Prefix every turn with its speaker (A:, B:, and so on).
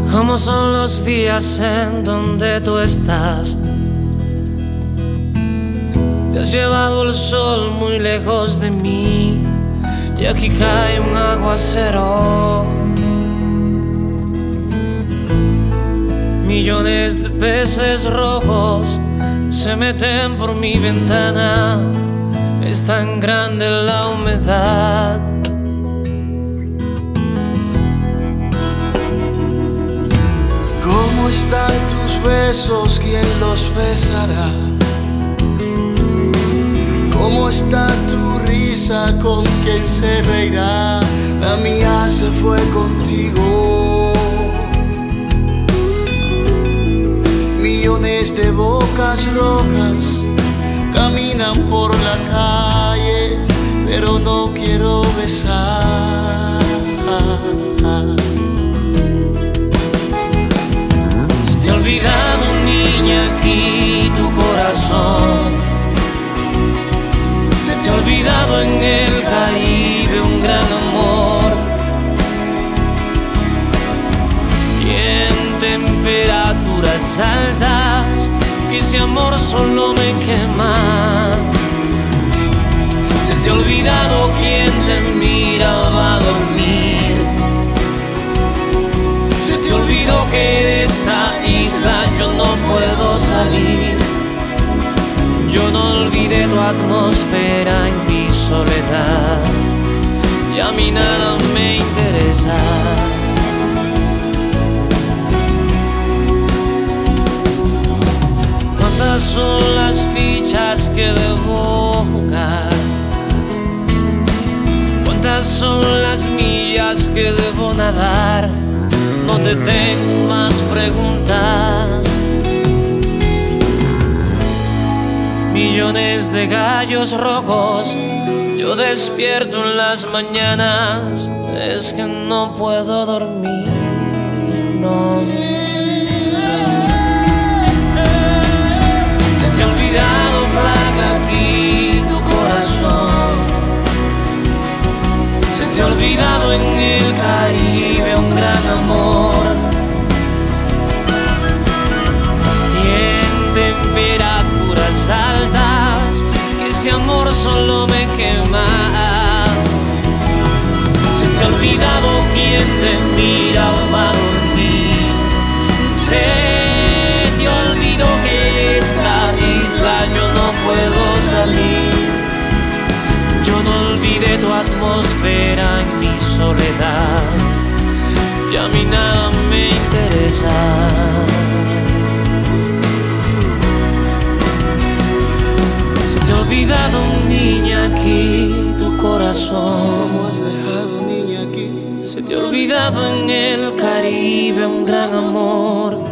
A: ¿Cómo son los días en donde tú estás? Te has llevado el sol muy lejos de mí y aquí cae un aguacero. Millones de peces rojos se meten por mi ventana. Es tan grande la humedad.
B: ¿Cómo están tus besos? ¿Quién los besará? ¿Cómo está tu risa? ¿Con quién se reirá? La mía se fue contigo. Millones de bocas rojas caminan por la calle, pero no quiero besar.
A: Se te ha olvidado, niña, aquí tu corazón. Se te ha olvidado en el Caribe un gran amor. Y en temperaturas altas que ese amor solo me quema. Se te ha olvidado quién te miraba a dormir. Se te olvidó que de esta isla yo no puedo salir. Yo no olvidé tu atmósfera en mi soledad. Y a mí nada me interesa. ¿Cuántas son las fichas que debo jugar? ¿Cuántas son las millas que debo nadar? No te tengo más preguntas. Millones de gallos rojos yo despierto en las mañanas. Es que no puedo dormir, no. Aquí tu corazón. Se te ha olvidado en el Caribe un gran amor. Y en temperaturas altas que ese amor solo me quema. Se te ha olvidado quién te miraba a dormir. Se te olvidó que esta isla yo no puedo salir. Yo no olvidé tu atmósfera en mi soledad. Y a mí nada me interesa. Se te ha olvidado, niña, aquí tu corazón.
B: ¿Cómo has dejado, niña, aquí?
A: Se te ha olvidado en el Caribe un gran amor.